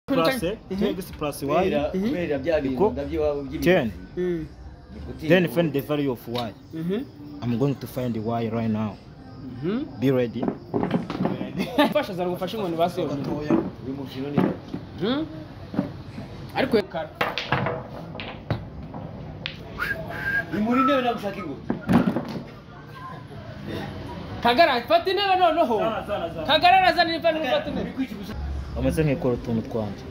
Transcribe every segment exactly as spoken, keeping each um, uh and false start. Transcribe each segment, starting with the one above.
plus two x plus y kubera bya bintu ndabyo wabo ten. Then find the value of y. I'm going to find the y right now. Be ready. Fasha zara gufasha umuntu base uyu mukino ni mhm ariko ekara ni muri ndebe nagushaka ingo Kagara fata intebe noneho Kagara nazana ipana fata intebe amaze nk'ikora utuntu twanje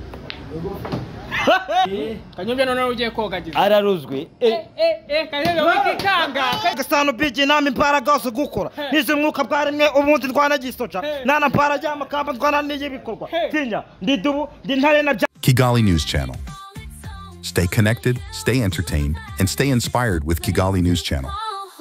Kanyombya noneho ugiye kogagiza araruzwe eh eh eh Kanyombya wikikanga gasano biji nami imbaraga zo gukora nizo mwuka bwarimwe ubundi twanagisoca nana mpara amakamba twananiye bikorwa tinya ndi dubu ndi ntare na Kigali News Channel. Stay connected, stay entertained, and stay inspired with Kigali News Channel.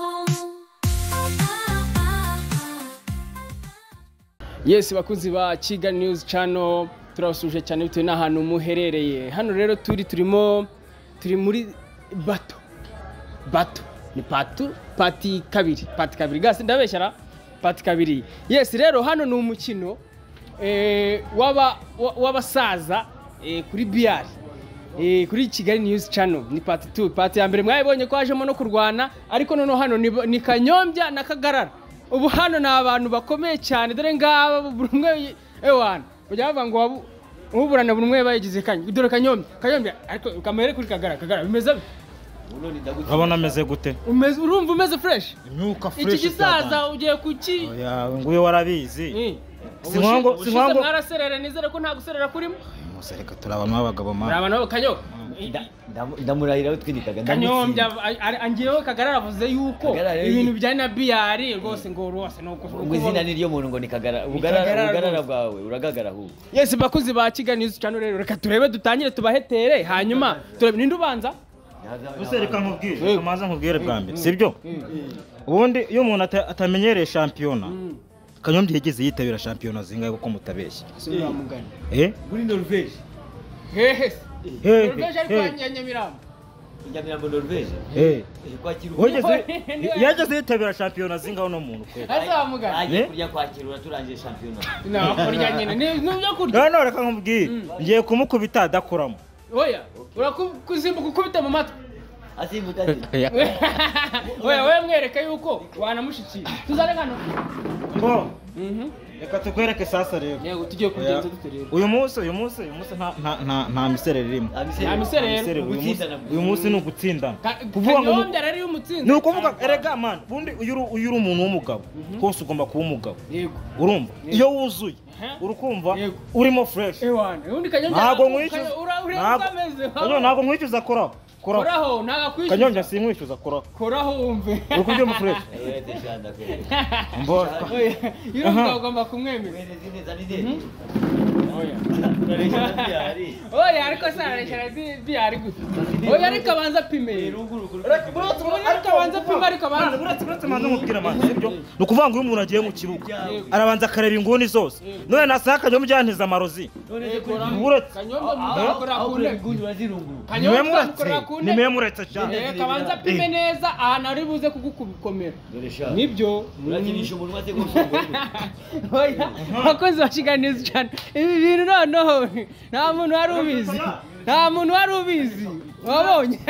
Yes, bakuzi ba Kigali News Channel turasuje cyane bitewe n'ahantu muherereye. Hano rero turi turimo turi muri bato. Bato ni patu pati kabiri, pati kabiri gasi ndabeshyara pati kabiri. Yes, rero hano ni umukino eh waba wabasaza eh kuri B R. Eh kuri Kigali News Channel ni pati two. Pati ya mbere mwayibonye ko hajemo no kurwana ariko none hano ni, ni Kanyombya na Kagarara. Ubu hano na abantu bakomeye cyane dore ngaba burumwe ewana kujya bava ngo uburana burumwe bayigize kanye dore Kanyombya Kanyombya ariko kamere kuri Kagara Kagara bimeze abona ameze gute umeze urumva umeze fresh imyuka fresh iki gisaza ugiye kuki oya nguye warabizi sinwango sinwango mwaraserera nizere ko nta guserera kurimo musereka turabana abagabo ma turabana Kanyo ndamurahira utwinikaga Kanyombya angiyeho Kagara aravuze yuko ibintu bijyanye na B R rwose ngo rwose no kuvuga izina ni ryo muntu ngo ni Kagara ubugarara ubugarara bwawe uragagara hu Yes bakuzi ba Kigali News Channel rero reka turebe dutangire tubahetere hanyuma turebe ninde ubanza usereka nkubwire kamaza nkubwire bwa mbere sibyo ubundi iyo umuntu atamenyereye championa Kanyombya yigeze yitabira championa zingaye uko mutabeshya eh muri Norvege hehe Norvege ari kwa Nyamirambo Nyamirambo Norvege eh kwakira yageze yitabira championa zingaho no muntu kwe azamugana aje kurya kwakira turangije championa na kurya nyine n'ubyo kurya none reka nkubwire ngiye kumukubita adakoramo oya urakuzimbuka ukubita mu matwi asimbuka ati oya we mwereka yuko wanamushikira tuzane kano ngo reka tukwereke sasa rero yego tugiye kugenza duterera uyu munsi uyu munsi uyu munsi nta nta nta miserere irimo nta miserere uyu munsi ni ugutsindana kuvuga ngo Kanyombya rari umutsinda ni ukuvuga erega man bundi uyu uyu umuntu w'umugabo kose ugomba kuba umugabo yego urumva iyo wuzuye urukumva urimo fresh ewana undi Kanyombya ntago nkwishyuza ntago ntago nkwishyuza koraho koraho naga kwishyuza Kanyombya sinkwishyuza koraho koraho umve uko byo mu fresh mbona yumva ugomba kumwemera oya ariko sarareshara B R gute oya ariko abanza pime ariko abanza pime ariko abanza buretse buretse manza mubwira man sibyo no kuvuga ngo uyu umuntu agiye mu kibuga arabanza akareba inguni zose none nasaka Kanyombya yantiza amarozi buretse Kanyombya mukora kune inguni bazirunguru Kanyombya mukora kune ni mwe muretse cyane eh kabanza pime neza ahantu ari buze kugukomera nibyo urakinisha umuntu maze gusungura oya bakoze bashiganiza cyane ibi bintu noneho nta muntu wari ubizi nta muntu wari ubizi wabonye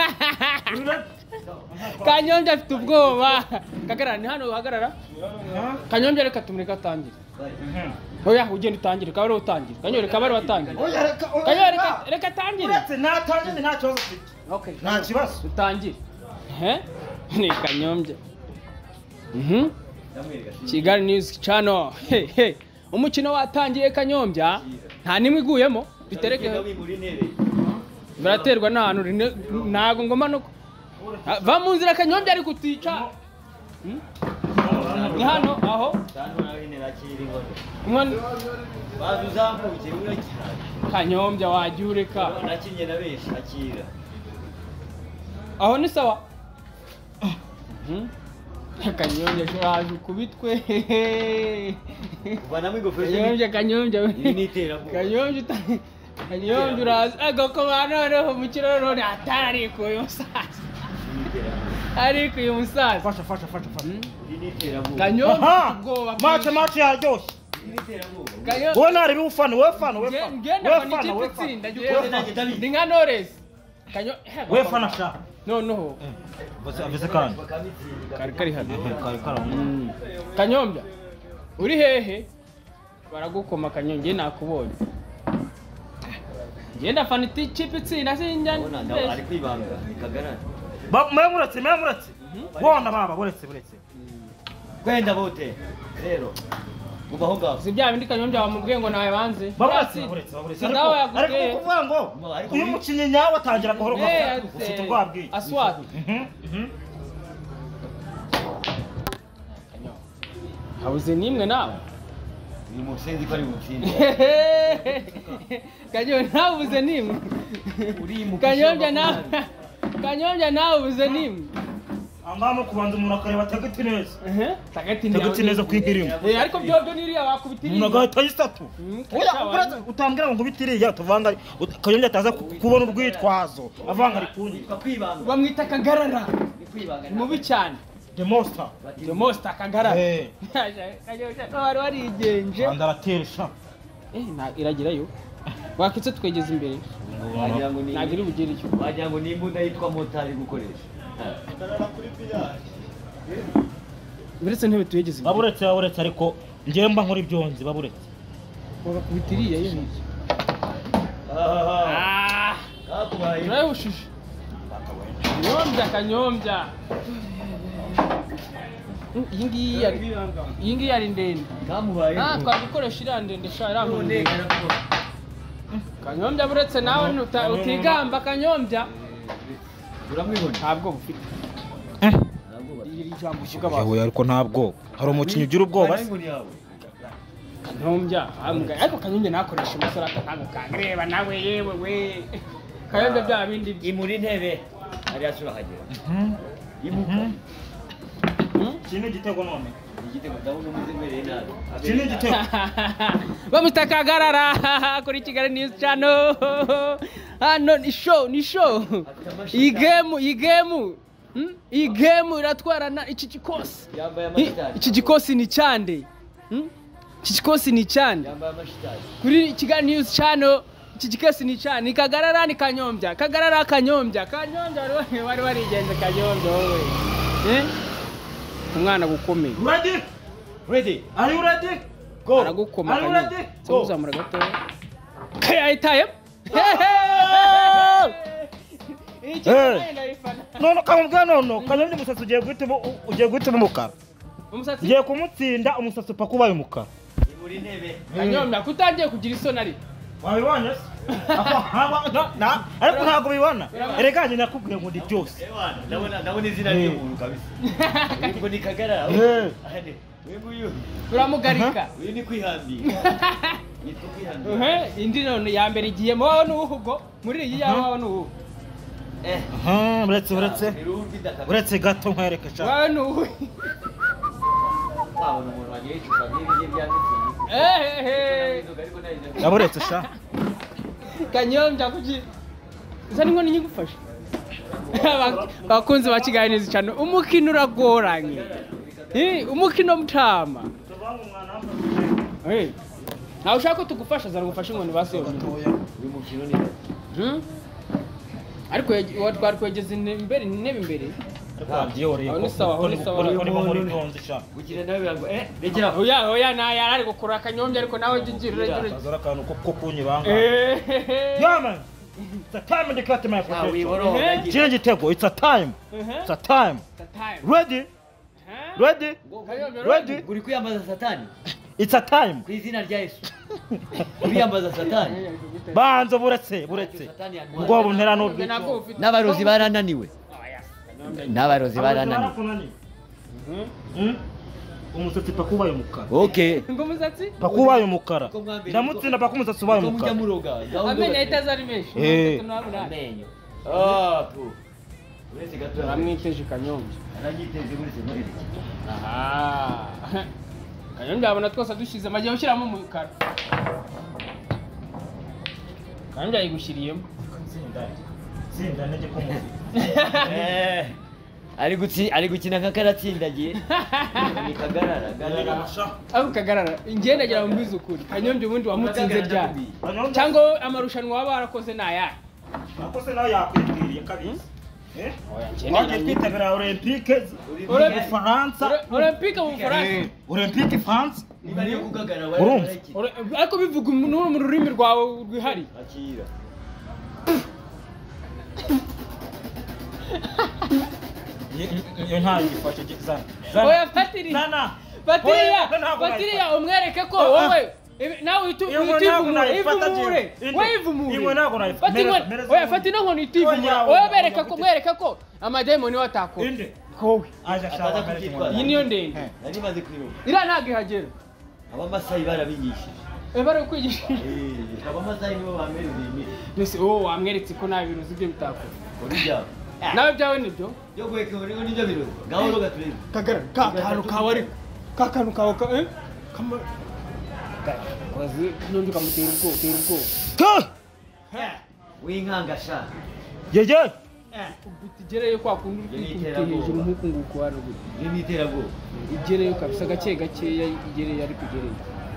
Kanyombya afite ubwoba Kagara ni hano uhagarara Kanyombya reka tumureka atangire oya ugenda utangire kabare utangire Kanyombya kabare watangire Kanyombya reka reka atangire nta tangire nta kibazo ufite okay nta kibazo utangire eh ni Kanyombya mhm Kigali News Channel hey hey umukino watangiye Kanyombya nta nimwe iguyemo bitereke baraterwa n'ahantu nago ngoma no va mu nzira Kanyombya ari kutica ni hano aho umwana bazuzamukire urakira Kanyombya wagiureka nakinye nabeshi akira aho ni sawa Kanyombya shoraje kubitwe bana mwigo fresh Kanyombya Kanyombya nitera Kanyombya Kanyombya urazi agako banone mu kiroro ni atari ko uyu musaza ari ko uyu musaza fasha fasha fasha fasha Kanyombya ubwoba match match yaryoshye Kanyombya wowe nari ufana wowe fana wowe fana ngenda wowe fana fana ikipe wowe itsinda fana ndi nka Knowless Kanyombya wowe fana sha noneho bose avise kandi kari kari hano kari kari Kanyombya uri hehe baragukoma Kanyombya nakubonye ngenda fana ikipe itsinda sinjya ari kwibanga nikagarara mwe muratse mwe muratse bona baba buretse buretse kwenda bote rero ubaho ngaho si bya bindi Kanyombya bamubwiye ngo nawe banze baburetse baburetse baburetse nawe yaguteye ariko kuvuga ngo uyu mukinyi nyawe atangira gahoro gahoro ufite urwabwiye aswati habuze nimwe nawe uyu musenzi ko ari mutsinde Kanyombya nabuze nimwe Kanyombya nawe Kanyombya nabuze nimwe angamo kubanza umuntu akareba tageti neza eh tageti tageti neza kwigirimo eh ariko byo byo niriya wakubitiriye umuntu agahita yisatu oya utambwira ngo bitiriye tuvanga Kanyombya ataza kubona urwitwazo avanga ari kundi kwibanga bamwita Kagarara ni kwibanga mubi cyane the monster the monster Kagarara eh Kanyombya ko wari warigenje andarateresha eh na iragirayo wakitse twegeze imbere wagira ngo ni nagiri bugire icyo wagira ngo ni imbunda yitwa motari gukoresha biretse ntebe tuyegeze imbere baburetse baburetse ariko ngiye mba nkora ibyonzi baburetse bakubitiriye yo niki ah kakubaye turahushije Kanyombya Kanyombya iyi ngiyi yari iyi ngiyi yari ndende kamubaye ah twabikoresha ira ndende sha irankunda Kanyombya buretse nawe utigamba Kanyombya uramwibona ntabwo bufite eh iri jambo uvuga ba yewe ariko ntabwo hari umukinyi ugira ubwoba se Kanyombya ambwa ariko Kanyombya nakoresha umusore akanga kangreba nawe yewe we Kanyombya bya bindi imuri ntebe ari asura hagera imuka kino gitego none igitego ndabona umuzemereye nabi kino gitego bamwita Kagarara kuri Kigali News Channel hano ni show ni show iyi game iyi game iyi game iratwarana iki gikosi yambaye amashitari iki gikosi ni cyande iki gikosi ni cyande yambaye amashitari kuri Kigali News Channel iki gikosi ni cyane ni Kagarara ni Kanyombya Kagarara Kanyombya Kanyombya wari wari warigenze Kanyombya wowe eh umwana gukomeye ready ready are you ready go aragukoma are you ready go zamura gato kayitaye none kamubwa none Kanyombya umusatsi ugiye guhita ugiye guhita umukara umusatsi ugiye kumutsinda umusatsi upa kubaye umukara imuri ntebe Kanyombya kutangiye kugira isoni ari wabibonye se ariko ntabwo bibona erega njye nakubwiye ngo ndi byose ndabona ndabona izina ry'umuntu kabisa ngo ni Kagarara ahane uyu nguyu uramugarika uyu ni kwihambira yitwa kwihambira eh indi none ya mbere igiye mo n'uhugo muri iyi yawe n'uhu eh aha buretse buretse buretse gato nkwereke cyane wawe n'uhu wabona umuntu wagiye icupa n'ibye byanditse eh eh yaburetse sha Kanyombya kuki zani ngo ninyigufasha bakunze ba Kigali News Channel umukino uragoranye eh umukino mutama eh nawe ushaka tugufasha zara gufasha ngo nibase uyu mukino ni hmm ariko twari kwegeza imbere intebe imbere kugira nawe birango eh regera oya oya na yari ari gukura Kanyombya ariko nawe jijira regera azora akantu ko kunyibanga yama it's a time to cut my friend kino gitego it's a time it's a time ready ready ready uri kwiyambaza satani it's a time ku izina rya Yesu uriyambaza satani banzo buretse buretse ubwo buntera n'ubwo n'abarozi barananiwe n'abarozi barananiwe umusatsi pakubaye umukara okay ngo umusatsi pakubaye umukara ndamutsinda pakumusatsi ubaye umukara amenya itazari menshi eh amenyo ah pu uretse gato ramwiteje Kanyombya aranyiteze uretse muri aha Kanyombya abona twose dushize amagiye ushyiramo umukara Kanyombya yigushyiriyemo tsinda tsinda nege ko muzi eh ari gutsi ari gukina nka karatsindagiye ni kagarara garara abo kagarara ingenda gira mu bizukuri Kanyombya ubundi wamutsinze ryari cyangwa amarushanwa waba warakoze naya akoze nayo yakwitiriye kabisa eh oya twitabira Olympique Olympique France Olympique mu France Olympique France niba yo kugagara wari ariko bivuga mu rurimi rwawe rwihari akira Yo nta yifashe gizana. Oya fatiri. Sana. Fatiriya. Fatiriya umwereke ko wowe nawe itivumure ivumure. Wewe ivumure. Ingwe nako nayo. Fatiriya. Oya fatiriya ngo nitivumure. Oya bereka ko mwereka ko amademoni watakora. Inde. Kowe. Aje shaka kutitwa. Iyi niyo ndende. Nari maze kwiruka. Ira ntago ihagera. Abamasayi barabigishije. Eh bari kwigisha. Eh abamasayi nibo bamere bimi. Mbese oh wamweretse ko nta bintu zibyo bitakora. Urija. Nawe byawe nibyo? Yo gweke uri nibyo biro. Gahoro gatureze. Kagara ka kantu kawe ariko. Ka kantu kawe ka eh? Kama Kwazi nundi kamutera ubwo, tera ubwo. Ka! Winkanga Yeje. Eh, ubitigereye kwa kundi kwitera hejuru nkuko nguko hano. Ni iterabwo. Igereye kabisa gake gake igereye ari kugereye.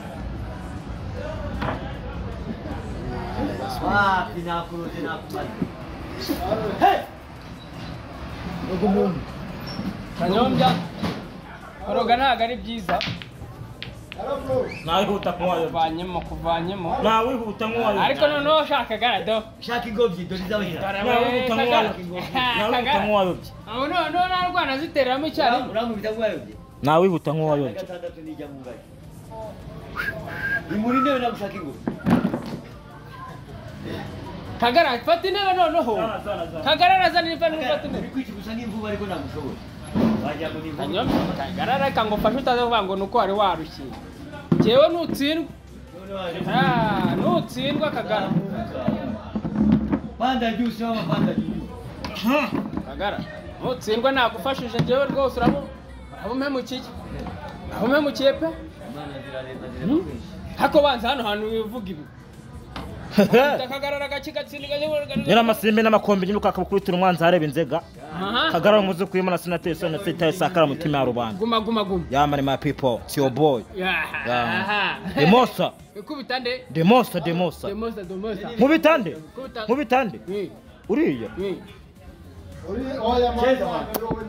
Ah, pinakurote nakumali. Hey! Ugumuntu. Kanyombya. Koroga ntago ari byiza. Nawe huta kwayo. Kuvanyemo kuvanyemo. Nawe huta kwayo. Ariko noneho shaka garado. Shaka ingobyi dore zabahira. Nawe huta kwayo. Nawe huta kwayo. Aho no no narwana ziteramo cyane. Uramubita kwayo. Nawe huta kwayo. Gatandatu nijya mu ngari. Imuri ndewe nagushaka ingobyi. Kagara fata intebe noneho. Kagara razana ifana fata intebe. Kwiki gusa n'imvuba ariko namushobora. Wajya ngo n'imvuba. Kanyombya Kagara kango fasha utaze kuvuga ngo nuko ari warushye. Jewe nutsindwa. Ah, nutsindwa Kagara. Banda juice wa banda juice. Kagara. Nutsindwa nagufashije jewe rwose urabo. Urabo mpemukiye. Urabo mpemukiye pe. Hako banza hano hantu uvuga ibi. Kagarara gace gatsindika Nira masimbe n'amakombe nyiruka akabukubitira umwanzi hareba inzega. Kagarara muze kwimana sinateye sone sitaye sakara mutima ya rubanda. Guma guma guma. Yeah man my people, it's your boy. Yeah. Demosa. Kubitande. Demosa Demosa. Demosa Demosa. Mubitande. Mubitande. Uriya. Uri oya mama.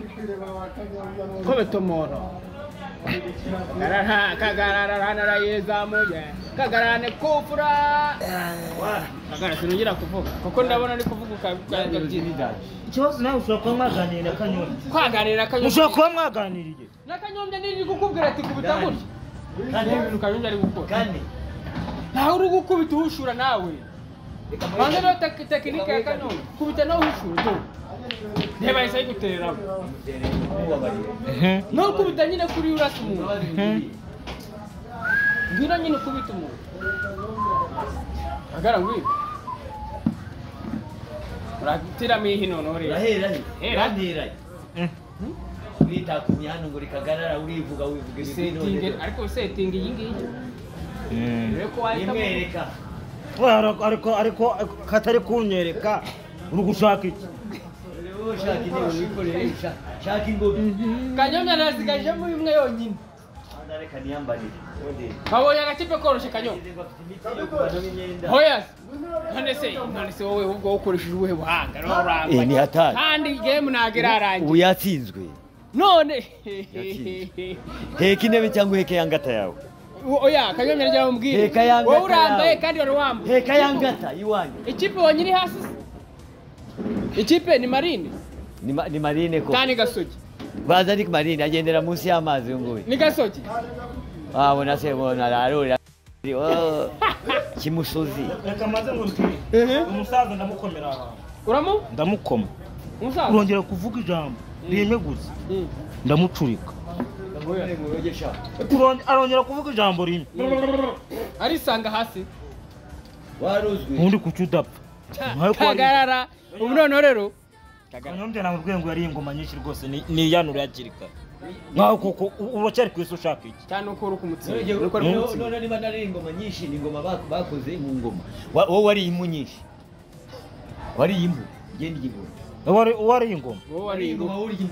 Kobe tomoro. Kagara Kagara nara yezamuye. Kagara ne kufura. Kagara sinongera kuvuga. Kuko ndabona ari kuvuga ukabyinida. Ikibazo nawe ushaka mwaganira Kanyombya. Kwaganira Kanyombya. Ushaka kuba mwaganiriye. Na Kanyombya nindi gukubwira ati kubita gutya. Kandi ibintu Kanyombya ari gukora. Kandi nawe uri gukubita uhushura nawe. Banza no tekinike ya Kanyombya. Kubita nawe uhushura do. Neba isa iguterera. Mhm. No kubita nyine kuri urasa umuntu. Ngira nyine kubita umuntu. Agara ngwi. Uratira mihi none ore. urahera he? Hera. Urantera he? Wita kumyano ngo rikagarara urivuga wivuga Setting ariko setting iyi ngiyi. Mm. Reko wahita imwereka. Ariko ariko ariko katari kunyereka uri gushaka iki? Rero shaka intebe wikorere shaka ingobyi. Kanyombya nasigaje mu imwe yonyine. Andareka niyambarire. Ode. Babonye agakipe koroshe Kanyombya. Hoya. None se none se wowe ubwo ukoresheje ubuhe buhanga roramba. Eh ni hatari. Kandi game nagera arangiye. Ubu yatsinzwe. None Heka intebe cyangwa heka yangata yawe. oya Kanyombya njya mumbwire. Heka yangata. Wowe urambaye kandi wari wambaye. Heka yangata iwanyu. Ikipe wonyine hasi. Ikipe ni Marine. Ni ma- ni Marine ko. Tani Gasogi. Baza ni Marine agendera munsi y'amazi ngowe. Ni Gasogi. Ah bona se bona rarura. Oh. Kimusozi. Reka maze ngo ntire. Umusaza ndamukomera aha. Uramu? Ndamukoma. Umusaza. Urongera kuvuga ijambo. Rimwe gusa. Ndamucurika. Urongera arongera kuvuga ijambo rimwe. Arisanga hasi. Waruzwe. Undi kucudapfa. Kagarara. Ubu none rero. Kanyombya nawe rwengo yari ingoma nyinshi rwose ni yanura yakirika. Nkaho kuko uba cyari kwisi ushaka iki? Cyane uko uri kumutsinda. None niba nari ingoma nyinshi ni ingoma bakoze mu ngoma. Wowe wari impu nyinshi. Wari impu. Genda igihoro. Wari wari ingoma. Wowe wari ingoma uri impu.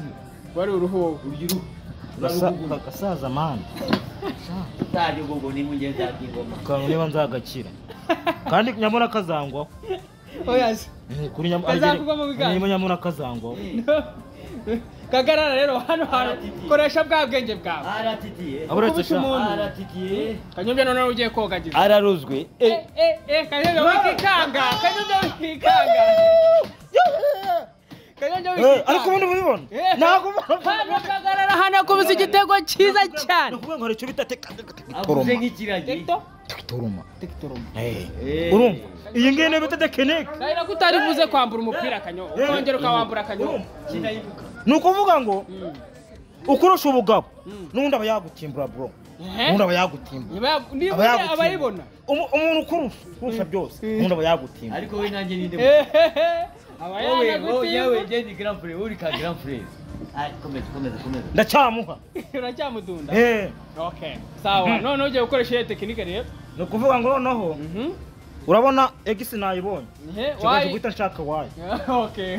wari uruhu uruhu gasaza mani taje gogo ni mugenzi akingoma kantu niba nzagakira kandi nyamura kazangwa oyazi kuri nyamura nyamura kazangwa kagarara rero hano hano koresha bwa bwenge bwawe aratitiye aburetse aratitiye Kanyombya none ugiye kogagiza araruzwe eh eh eh Kanyombya wikikanga Kanyombya wikikanga Kanyombya wikikanga ariko ubundi mubibona nako hano kagarara hano kubuza igitego cyiza cyane nakuvuga ngo cyo bita avuze nk'ikiragi tektoroma tektoroma eh urumva iyi ngiyi ne bita tekinike naira kutari buze kwambura umupira Kanyombya ukongera ukawambura Kanyombya kinayibuka nukuvuga ngo ukurusha ubugabo nundi aba yagutimbura bro nundi aba yagutimbura niba abayibona umuntu ukurusha kurusha byose nundi aba yagutimbura ariko we nanjye ninde abayana wowe yewe Jenny Grand Frère uri ka Grand Frère ai komeza komeza komeza ndacyamuha uracyamudunda eh okay sawa none ugiye gukoresha iyo tekinike rero nukuvuga ngo noneho urabona egisi nayibonye cyo guhita nshaka wayi okay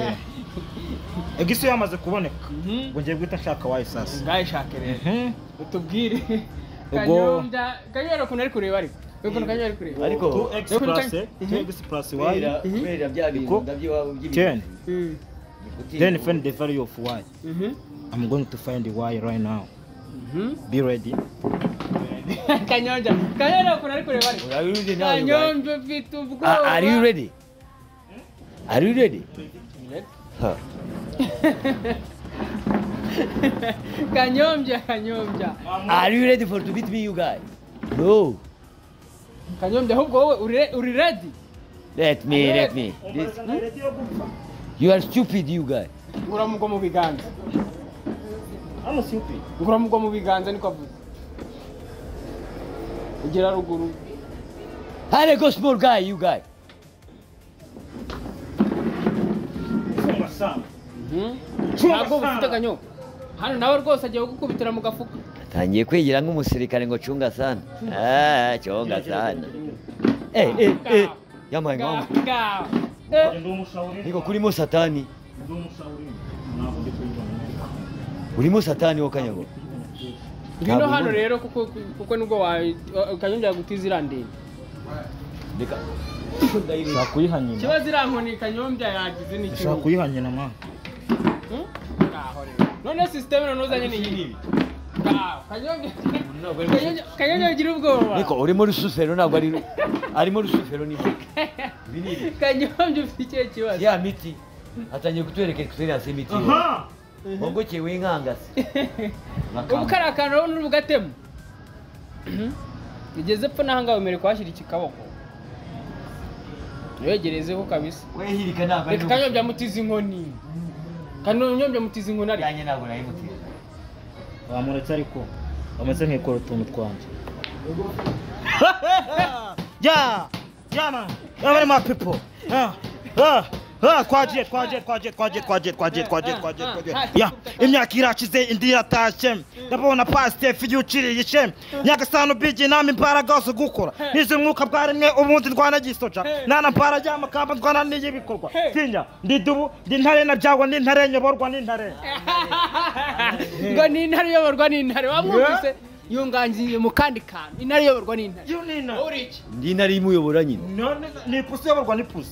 egisi yamaze kuboneka ngo ngiye guhita nshaka wayi sasa ngayishake rero utubwire Kanyombya Kanyombya kunari kureba ariko ukuntu Kanyombya ari kureba ariko two x plus two x plus y kubera bya bintu ndabyo ten then find the value of y. I'm going to find the y right now. Be ready. Kanyombya Kanyombya kunari kureba ariko Kanyombya mfite ubwoba. Are you ready? Are you ready? Huh. Kanyombya Kanyombya Are you ready for to beat me you guys? No. Kanyombya ahubwo wowe uri ready? Let me let me. This, you are stupid you guys. Uramugwa mu biganza. I'm stupid. Uramugwa mu biganza niko avuze. Ugira ruguru. Hare go small guy you guys. Ntabwo bufite Kanyombya. Hano nawe rwose agiye gukubitira mu gafuka. Atangiye kwigira nk'umusirikare ngo chunga sana. Ah, chunga sana. Eh eh eh. Yamaye ngomba. Eh. Niko kurimo satani. Urimo satani wo Kanyombya. Ngino hano rero kuko kuko nubwo wa Kanyombya gutiza irandende. Ndeka. Shaka kuyihanyina. Kiba zirankoni Kanyombya yagize n'iki. Shaka kuyihanyina ma. None system nanozanye ni yibi. Kanyombya Kanyombya ugira ubwoba. Niko urimo rusufero ntabwo ari arimo rusufero ni binini. Kanyombya ufite ikihe kibazo? Ya miti atangiye kutwereka experience y'imiti. Bongo cyewe inkangase. Ubukarakano rero n'ubugatemo. Igeze pfa nahanga wemere kwashira iki kaboko. Yegerezeho kabisa. We hirika ntabwo ari. Kanyombya mutiza inkoni. Kanyombya mutiza inkoni ari. Yanye ntabwo nayi mutiza. Wamuretse ariko bameze nk'ikora utuntu twanje. Yeah, yeah man. Every my people. Ah, ah. Ah, kwaje kwaje kwaje kwaje kwaje kwaje kwaje kwaje kwaje ya imyaka irakize indi yatashe ndabona pastor fiyuciri yishe nyagasano biji nami imbaraga zo gukora nizo mwuka bwarimwe ubundi ndwana gisoca nana mpara ryama kamba ndwana niye bikorwa tinya ndi dubu ndi ntare na byago ndi ntare nyoborwa ndi ntare ngo ni ntare yoborwa ni ntare wamwumvise yungangiye mu kandi kantu intare yoborwa ni intare yo nina uriki ndi ntare imuyobora nyine none ni pusi yoborwa ni pusi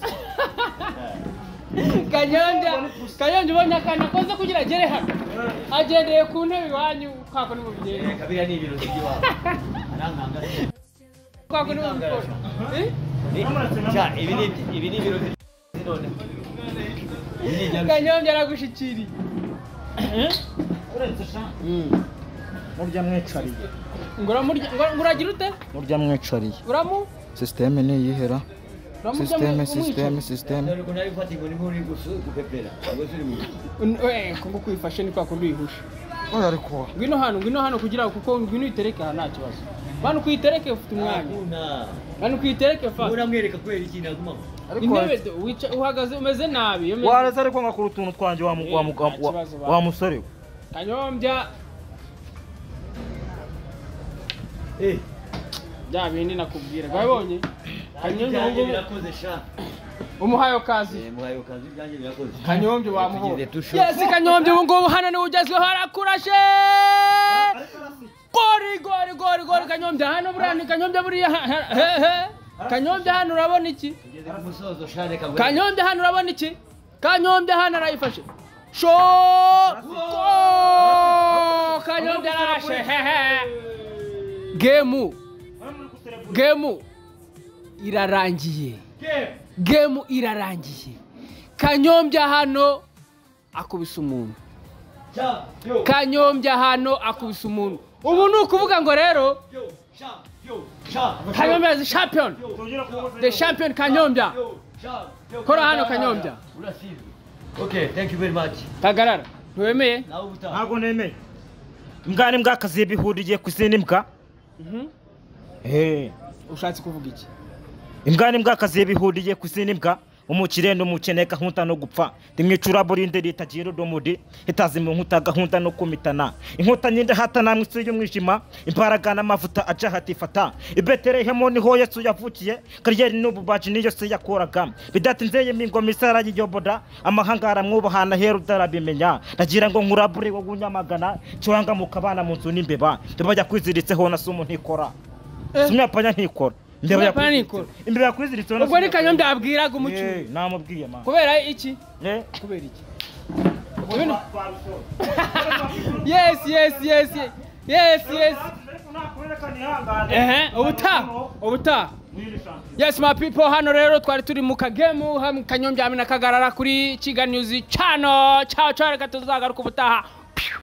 Kanyombya Kanyombya ubonye akana koze kugira agere hano agendeye ku ntebe iwanyu kwako n'umubyeyi kabira ni ibiro by'iwabo arankanga kwako n'umukoro eh cha ibi ni ibi ni ibiro none Kanyombya aragushikiri eh uretse sha murya mwecariye ngora murya nguragira ute murya mwecariye uramu system ni yihera System, system, system. None kunari fati ngo ni muri gusu gupepera. Abo turi mu. Eh, kungu kwifashe ni kwa kundi yihusha. Oya ariko. Ngwino hano, ngwino hano kugira kuko ngwino itereke nta kibazo. Bano kuyitereke ufite umwanya. Una. Bano kuyitereke fa. Uramwereka kwera ikintu aguma. Intebe wica uhagaze umeze nabi. Waraza ariko ngakora utuntu twanje wa wa musore. Kanyombya. Eh. Bya bindi nakubwira. Wabonye? Kanyombya ngo birakoze sha. umuhayo kazi muhayo kazi byanjye byakoze Kanyombya wamuho yes Kanyombya ubu ngubu hano ni ugezweho arakurashe gori gori gori gori Kanyombya hano burani Kanyombya buriya he Kanyombya hano urabona iki Kanyombya hano urabona iki Kanyombya hano arayifashe sho Kanyombya arashe gemu gemu irarangiye gemu irarangiye Kanyombya hano akubise umuntu Kanyombya hano akubise umuntu ubu ni ukuvuga ngo rero Kanyombya is the champion the champion Kanyombya kora hano Kanyombya okay thank you very much kagarara ntiwemeye ntabwo nemeye imbwa n'imbwa akazi bihuriye ku zindi mbwa eh ushatse kuvuga iki imbwa n'imbwa akazi bihuriye ku zindi mbwa umukire n'umukene gahunda no gupfa dimwicura burinde ritagira domudi itazima nkuta gahunda no kumitana inkota nyinde hata namwe isuye umwijima imbaraga n'amavuta aca hatifata ibeterehemo niho Yesu yavukiye kariyeri n'ububaji niyo se yakoraga bidatinzeye mingoma isara y'yoboda amahanga aramwubahana hero darabimenya ndagira ngo nkurabure wo gunyamagana cyanga mukabana mu nzu n'imbeba tubajya kwiziritseho na sumu ntikora sumya panya ntikora Imbeba yakwiziritse. Imbeba yakwiziritse. Ubwo ni Kanyombya abwiraga umucu. Eh, namubwiye man. Kubera iki? Eh, kubera iki? Yes, yes, yes. Yes, yes. Eh, ubuta. Ubuta. Yes, my people, hano rero twari turi mu kagemu hamwe Kanyombya amina kagarara kuri Kigali News channel. Ciao, ciao, reka tuzagaruka ubutaha.